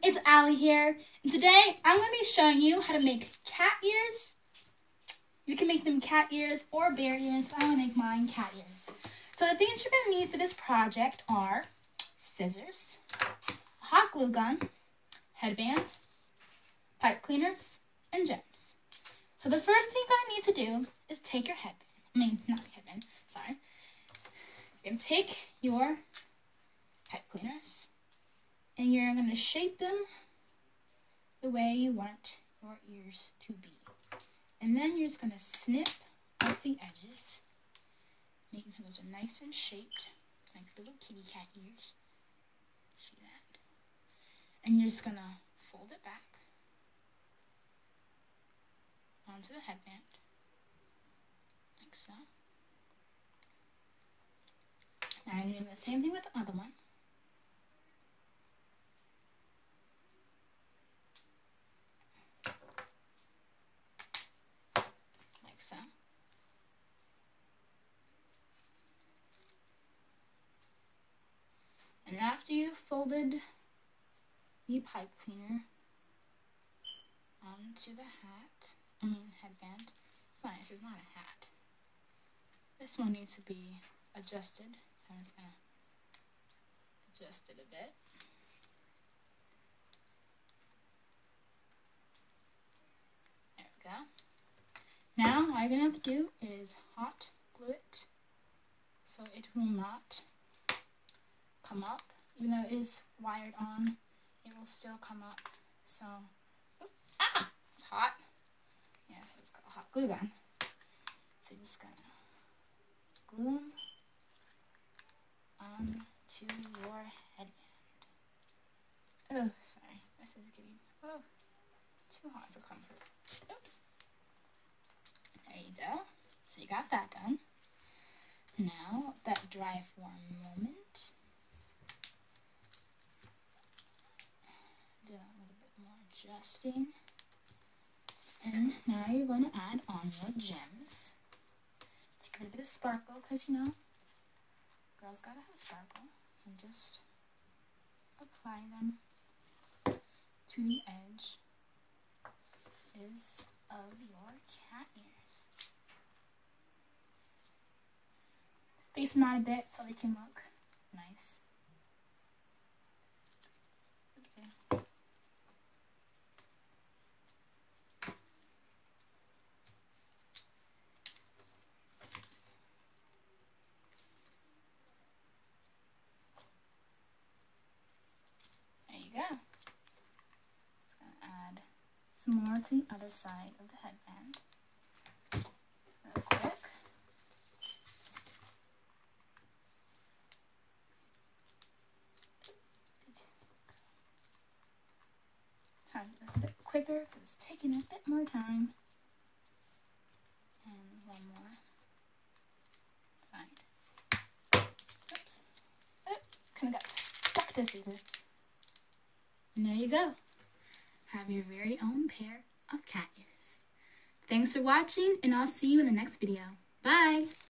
it's Allie here, and today I'm going to be showing you how to make cat ears. You can make them cat ears or bear ears, but I'm going to make mine cat ears. So the things you're going to need for this project are scissors, a hot glue gun, headband, pipe cleaners, and gems. So the first thing you're going to need to do is take your You're going to take your pipe cleaners and you're going to shape them the way you want your ears to be. And then you're just going to snip off the edges, making sure those are nice and shaped, like little kitty cat ears. See that? And you're just going to fold it back onto the headband, like so. Now you're going to do the same thing with the other one. Like so. And after you've folded the pipe cleaner onto the headband. Sorry, this is not a hat. This one needs to be adjusted, so I'm just going to adjust it a bit. There we go. Now, all you're going to have to do is hot glue it so it will not come up. Even though it is wired on, it will still come up. So, it's hot. Yeah, so it's got a hot glue gun. So you're just going to glue them onto your headband. Oh, sorry. This is getting too hot for comfort. Oops. There you go. So you got that done. Now, let that dry for a moment. Do a little bit more adjusting. And now you're going to add on your gems to give it a bit of sparkle, because you know, girls gotta have sparkle. And just apply them to the edge of your cat ears. Space them out a bit so they can look nice. Oopsie. There you go. Just going to add some more to the other side of the headband. Real quick. Try to do this a bit quicker because it's taking a bit more time. And one more side. Oops. Oh, kind of got stuck to the paper. And there you go. Have your very own pair of cat ears. Thanks for watching, and I'll see you in the next video. Bye!